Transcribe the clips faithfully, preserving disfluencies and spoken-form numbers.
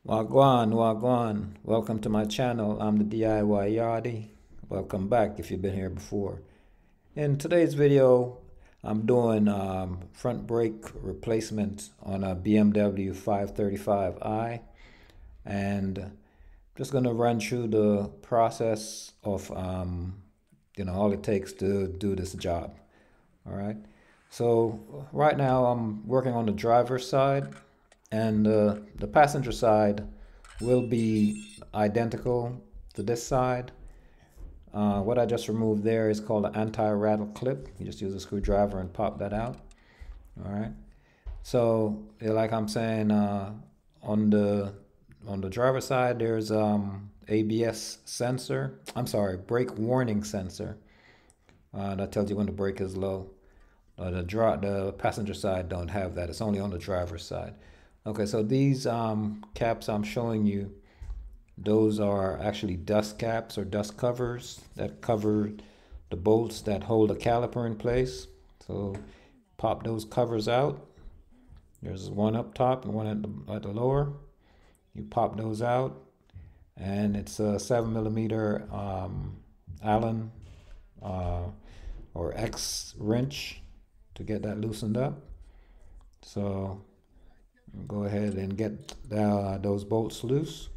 Wagwan, Wagwan. Welcome to my channel. I'm the D I Y Yardie. Welcome back if you've been here before. In today's video, I'm doing um, front brake replacement on a B M W five thirty-five i, and just going to run through the process of um, you know all it takes to do this job. All right. So right now I'm working on the driver's side, and uh, the passenger side will be identical to this side. Uh, what I just removed there is called an anti-rattle clip. You just use a screwdriver and pop that out. All right. So yeah, like I'm saying, uh, on the on the driver's side, there's um, A B S sensor. I'm sorry, brake warning sensor. Uh, that tells you when the brake is low. Uh, the dri the passenger side don't have that. It's only on the driver's side. Okay, so these um, caps I'm showing you, those are actually dust caps or dust covers that cover the bolts that hold the caliper in place. So pop those covers out. There's one up top and one at the, at the lower. You pop those out, and it's a seven millimeter um, Allen uh, or X wrench to get that loosened up. So go ahead and get uh, those bolts loose.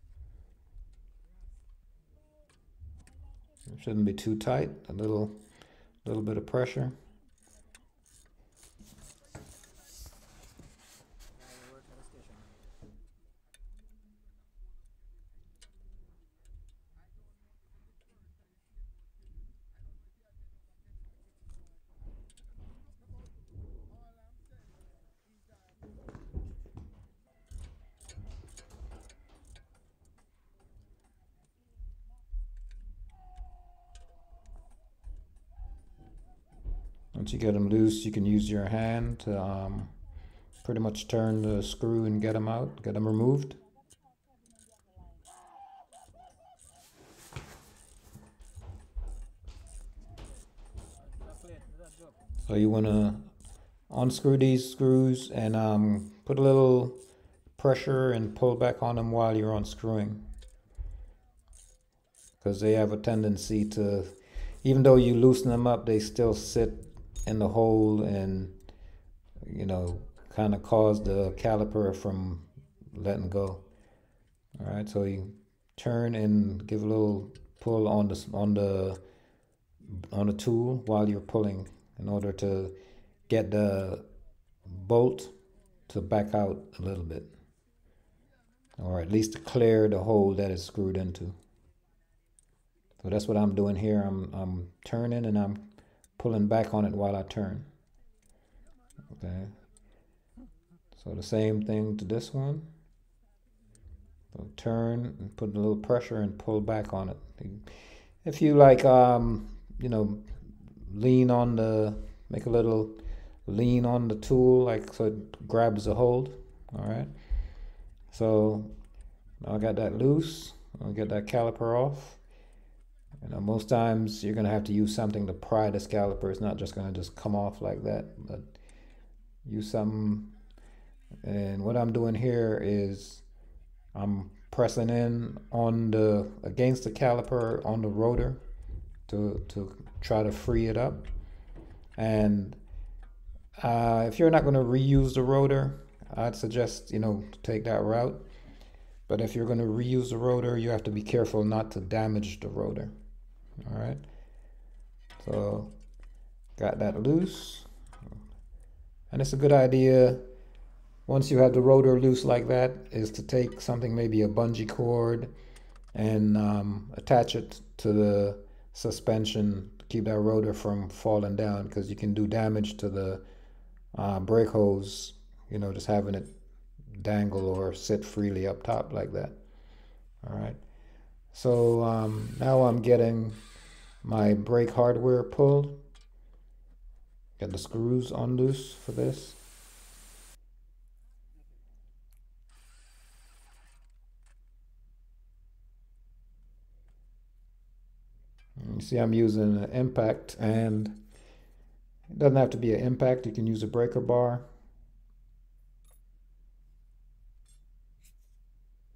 It shouldn't be too tight. A little, little bit of pressure. Once you get them loose, you can use your hand to um, pretty much turn the screw and get them out, get them removed. So you want to unscrew these screws and um, put a little pressure and pull back on them while you're unscrewing, because they have a tendency to, even though you loosen them up, they still sit in the hole and, you know, kind of cause the caliper from letting go. All right, so you turn and give a little pull on the on the on the tool while you're pulling, in order to get the bolt to back out a little bit, or at least to clear the hole that it's screwed into. So that's what I'm doing here. I'm I'm turning and I'm pulling back on it while I turn. Okay. So the same thing to this one. So turn and put a little pressure and pull back on it. If you like, um, you know, lean on the, make a little lean on the tool, like so it grabs a hold. All right. So now I got that loose. I'll get that caliper off. You know, most times you're going to have to use something to pry this caliper. It's not just going to just come off like that, but use something. And what I'm doing here is I'm pressing in on the, against the caliper on the rotor to, to try to free it up. And uh, if you're not going to reuse the rotor, I'd suggest, you know, to take that route. But if you're going to reuse the rotor, you have to be careful not to damage the rotor. All right, so got that loose, and it's a good idea, once you have the rotor loose like that, is to take something, maybe a bungee cord, and um, attach it to the suspension to keep that rotor from falling down, because you can do damage to the uh, brake hose, you know, just having it dangle or sit freely up top like that. All right. So um, now I'm getting my brake hardware pulled. Got the screws on loose for this. You see I'm using an impact, and it doesn't have to be an impact. You can use a breaker bar.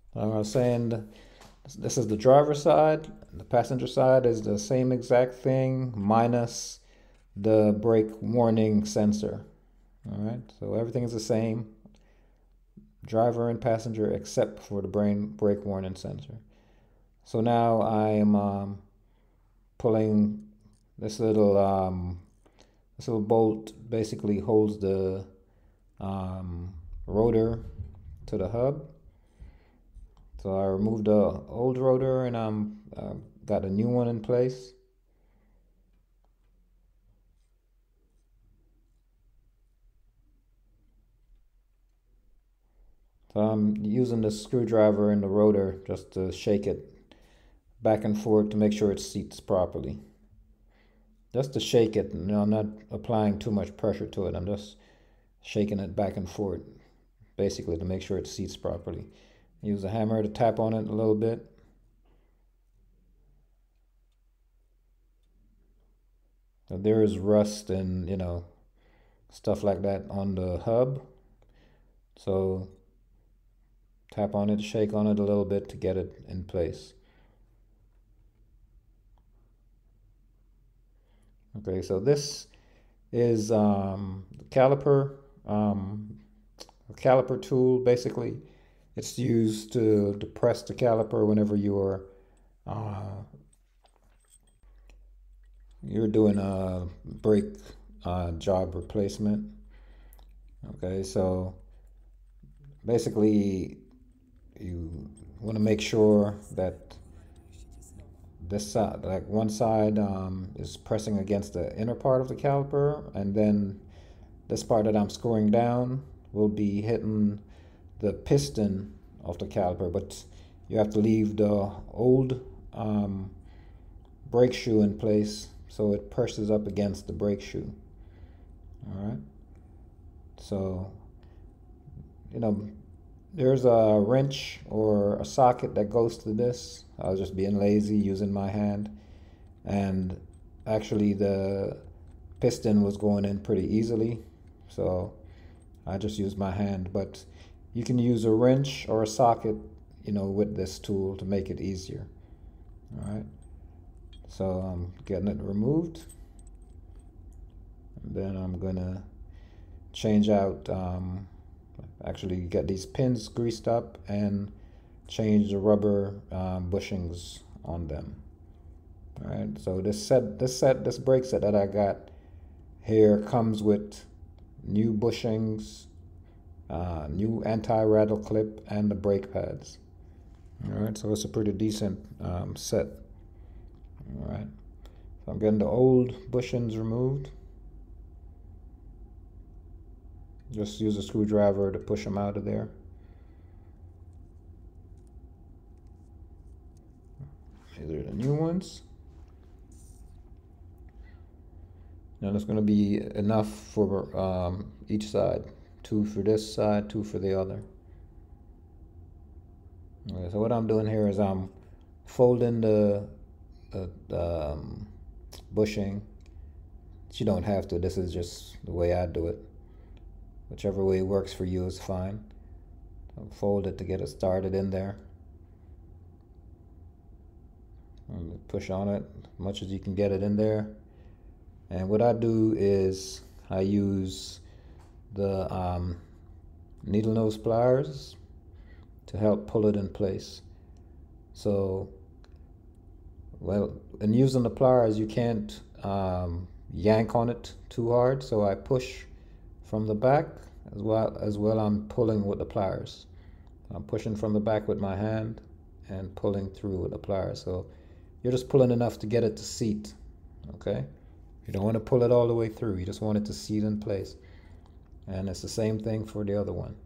I was saying this is the driver's side. The passenger side is the same exact thing minus the brake warning sensor. All right, so everything is the same, driver and passenger, except for the brain brake warning sensor. So now I am um, pulling this little um, this little bolt. Basically holds the um, rotor to the hub. So I removed the old rotor and I'm uh, got a new one in place. So I'm using the screwdriver in the rotor just to shake it back and forth to make sure it seats properly. Just to shake it, you know, I'm not applying too much pressure to it. I'm just shaking it back and forth, basically to make sure it seats properly. Use a hammer to tap on it a little bit. So there is rust and, you know, stuff like that on the hub. So tap on it, shake on it a little bit to get it in place. Okay, so this is um, the caliper, um, a caliper tool. Basically, it's used to depress the caliper whenever you're uh, you're doing a brake uh, job replacement. Okay, so basically, you want to make sure that this side, like one side, um, is pressing against the inner part of the caliper, and then this part that I'm screwing down will be hitting the piston of the caliper, but you have to leave the old um, brake shoe in place so it presses up against the brake shoe. All right. So, you know, there's a wrench or a socket that goes to this. I was just being lazy using my hand, and actually the piston was going in pretty easily, so I just used my hand. But you can use a wrench or a socket, you know, with this tool to make it easier. All right, so I'm getting it removed, and then I'm gonna change out um, actually get these pins greased up and change the rubber um, bushings on them. All right, so this set this set this brake set that I got here comes with new bushings, uh, new anti-rattle clip, and the brake pads. All right, so it's a pretty decent um, set. All right, so I'm getting the old bushings removed. Just use a screwdriver to push them out of there. These are the new ones. Now there's going to be enough for um, each side. Two for this side, two for the other. Okay, so what I'm doing here is I'm folding the, the, the um, bushing. You don't have to. This is just the way I do it. Whichever way works for you is fine. I'll fold it to get it started in there. And push on it as much as you can get it in there. And what I do is I use the um, needle nose pliers to help pull it in place. So, well, in using the pliers, you can't um, yank on it too hard. So I push from the back as well as well I'm pulling with the pliers. I'm pushing from the back with my hand and pulling through with the pliers. So you're just pulling enough to get it to seat, okay? You don't want to pull it all the way through. You just want it to seat in place. And it's the same thing for the other one.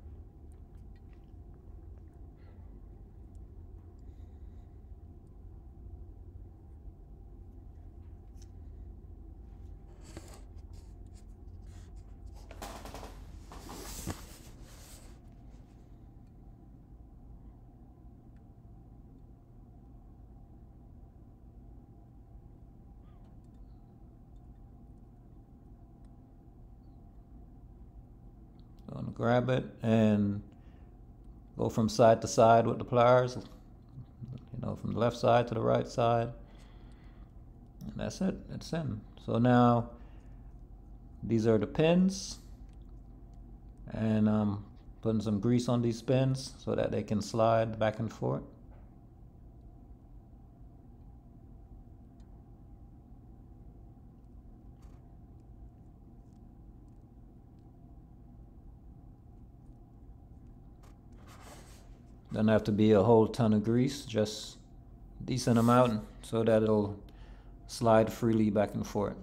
I'm gonna grab it and Go from side to side with the pliers, you know, from the left side to the right side. And that's it, it's in. So now these are the pins, and I'm putting some grease on these pins so that they can slide back and forth. Doesn't have to be a whole ton of grease, just a decent amount so that it'll slide freely back and forth.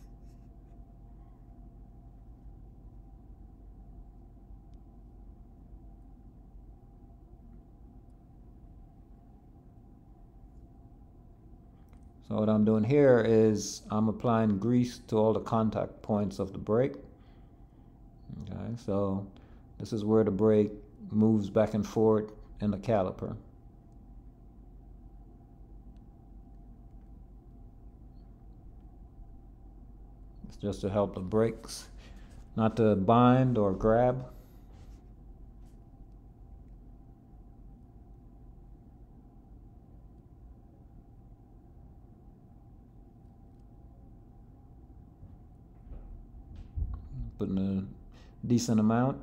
So what I'm doing here is I'm applying grease to all the contact points of the brake. Okay, so this is where the brake moves back and forth in the caliper. It's just to help the brakes not to bind or grab. Putting a decent amount.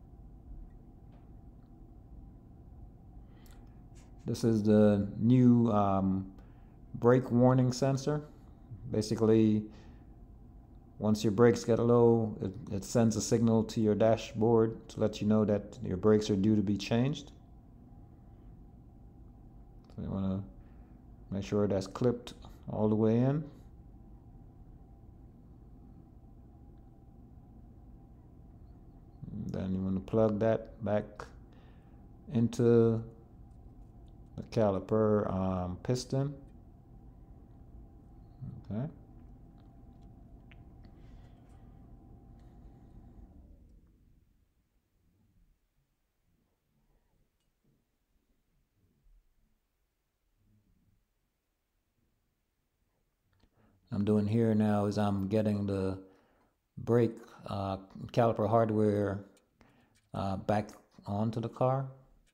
This is the new um, brake warning sensor. Basically, once your brakes get low, it, it sends a signal to your dashboard to let you know that your brakes are due to be changed. So you want to make sure that's clipped all the way in. And then you want to plug that back into the caliper um, piston. Okay. I'm doing here now is I'm getting the brake uh, caliper hardware uh, back onto the car.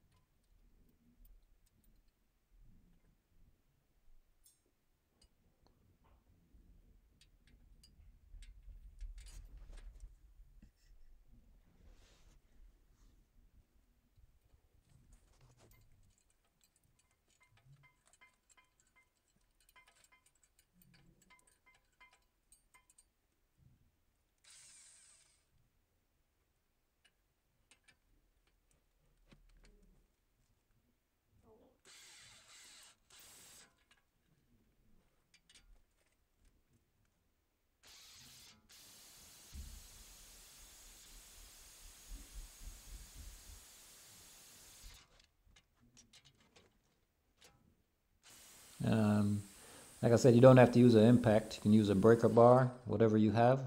Um, like I said, you don't have to use an impact. You can use a breaker bar, whatever you have.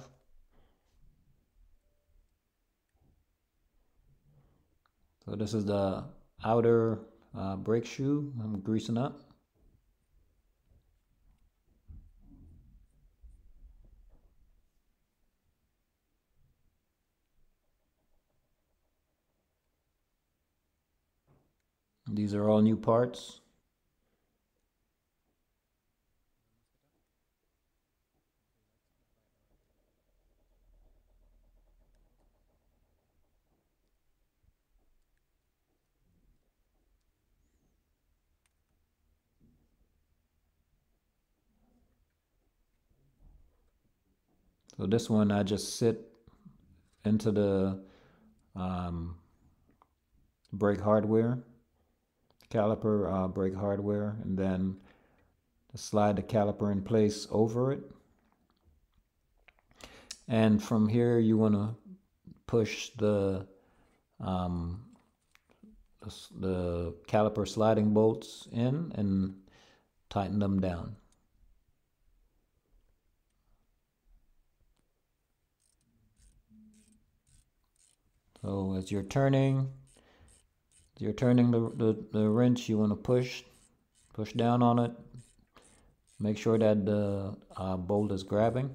So this is the outer uh, brake shoe I'm greasing up. These are all new parts. So this one I just sit into the um, brake hardware, caliper uh, brake hardware, and then slide the caliper in place over it. And from here you want to push the um, the caliper sliding bolts in and tighten them down. So as you're turning, as you're turning the, the, the wrench, you want to push, push down on it. Make sure that the uh, bolt is grabbing.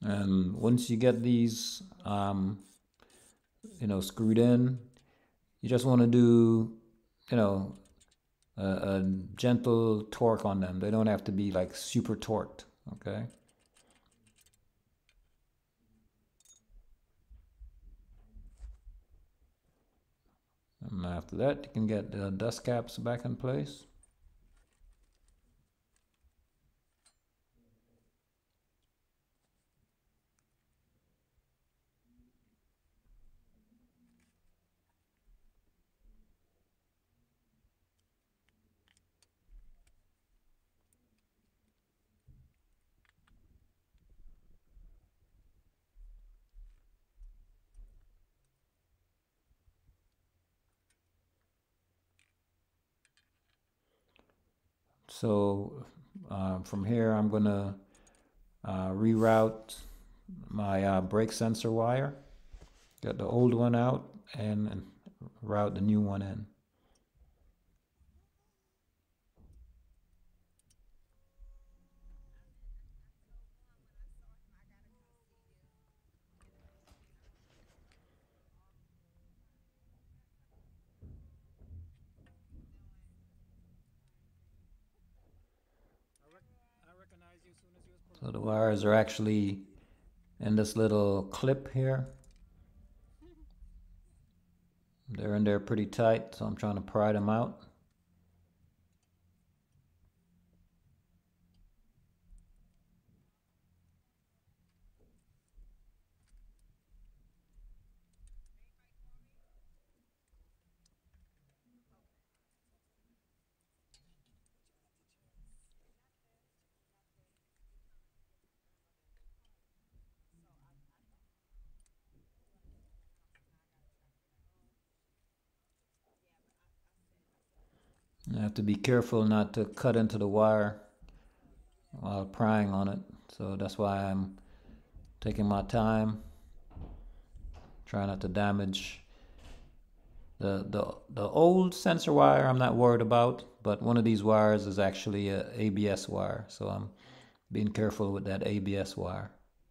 And once you get these, um, you know, screwed in, you just want to do, you know, a, a gentle torque on them. They don't have to be like super torqued, okay? And after that, you can get the dust caps back in place. So uh, from here, I'm gonna uh, reroute my uh, brake sensor wire. Get the old one out and, and route the new one in. So the wires are actually in this little clip here. They're in there pretty tight, so I'm trying to pry them out. You have to be careful not to cut into the wire while prying on it. So that's why I'm taking my time, trying not to damage the the the old sensor wire. I'm not worried about, but one of these wires is actually a A B S wire, so I'm being careful with that A B S wire.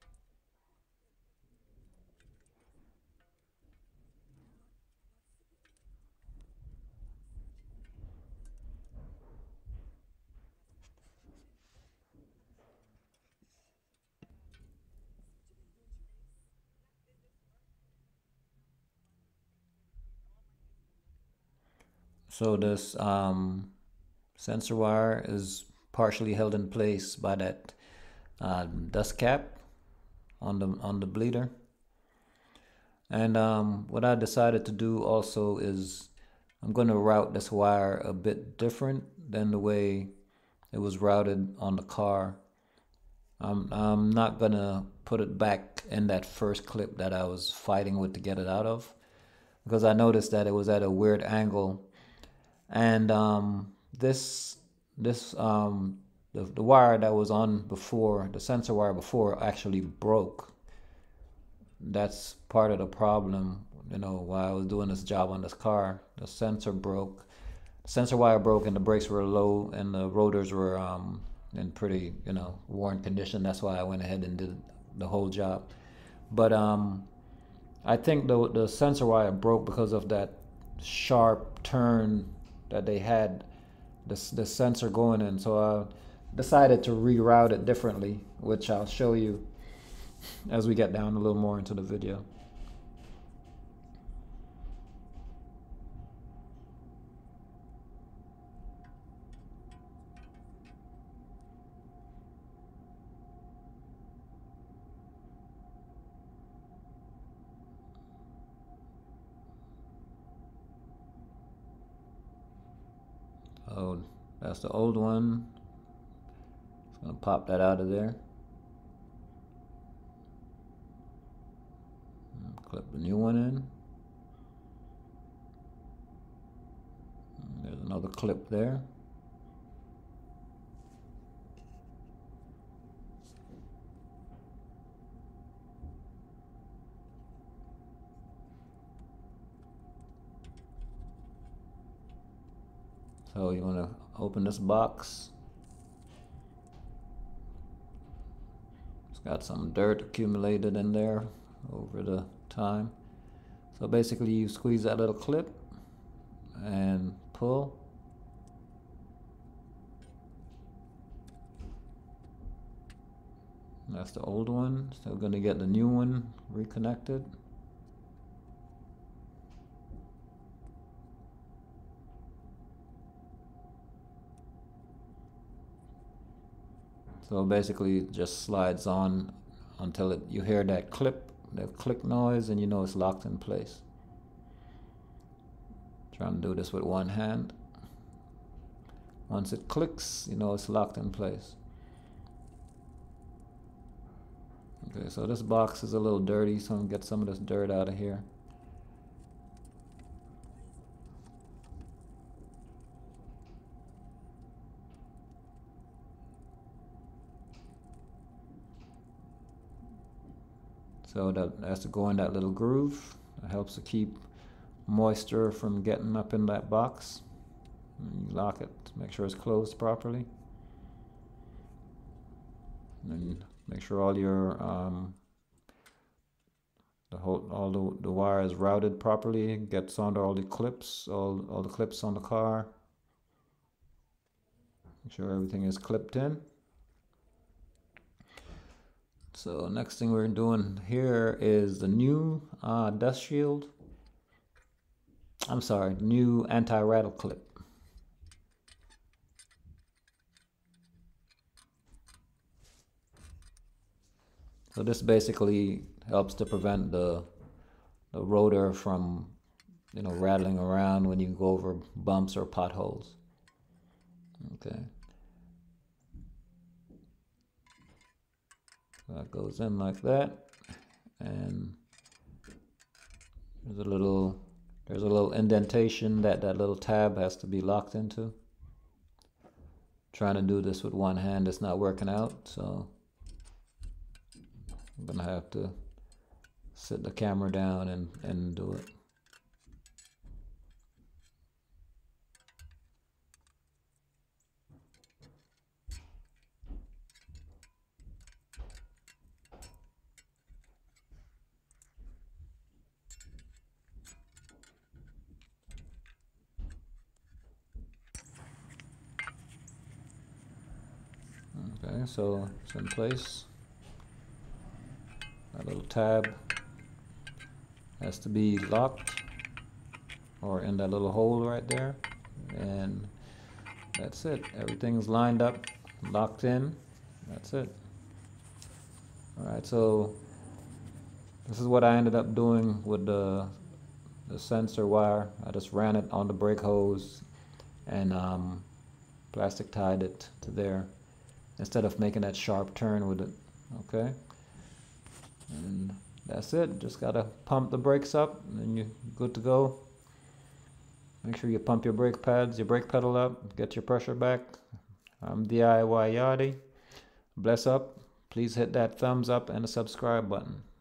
So this um, sensor wire is partially held in place by that uh, dust cap on the on the bleeder. And um, what I decided to do also is I'm going to route this wire a bit different than the way it was routed on the car. I'm, I'm not going to put it back in that first clip that I was fighting with to get it out of, because I noticed that it was at a weird angle. And um, this this um, the, the wire that was on before, the sensor wire before, actually broke. That's part of the problem, you know, while I was doing this job on this car. The sensor broke, the sensor wire broke, and the brakes were low, and the rotors were um, in pretty, you know, worn condition. That's why I went ahead and did the whole job. But um, I think the the sensor wire broke because of that sharp turn that they had the the sensor going in. So I decided to reroute it differently, which I'll show you as we get down a little more into the video. Oh, that's the old one. Just gonna pop that out of there. Clip the new one in. There's another clip there. So you want to open this box. got some dirt accumulated in there over the time. So basically you squeeze that little clip and pull. That's the old one. Still gonna get the new one reconnected. So basically it just slides on until it, you hear that clip, that click noise, and you know it's locked in place. Trying to do this with one hand. Once it clicks, you know it's locked in place. Okay, so this box is a little dirty, so I'm gonna get some of this dirt out of here. So that has to go in that little groove. It helps to keep moisture from getting up in that box. And you lock it to make sure it's closed properly. And make sure all your um, the whole all the, the wire is routed properly. Gets onto all the clips, all all the clips on the car. Make sure everything is clipped in. So next thing we're doing here is the new uh, dust shield. I'm sorry, new anti-rattle clip. So this basically helps to prevent the the rotor from, you know, rattling around when you go over bumps or potholes. Okay. That goes in like that, and there's a little there's a little indentation that that little tab has to be locked into. Trying to do this with one hand, it's not working out, so I'm gonna have to sit the camera down and and do it. Okay, so it's in place. That little tab has to be locked or in that little hole right there, and that's it. Everything's lined up, locked in. That's it. Alright, so this is what I ended up doing with the the sensor wire. I just ran it on the brake hose and um, plastic tied it to there instead of making that sharp turn with it. Okay, and that's it. Just gotta pump the brakes up and you're good to go. Make sure you pump your brake pads, your brake pedal up, get your pressure back. I'm D I Y Yachty. Bless up. Please hit that thumbs up and the subscribe button.